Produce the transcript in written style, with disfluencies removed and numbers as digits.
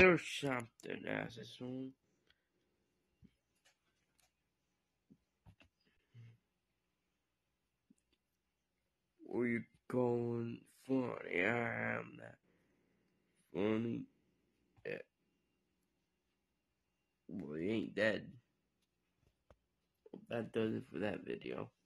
or something, asshole. Where you going funny? I am that funny. Yeah. Well, he ain't dead. Well, that does it for that video.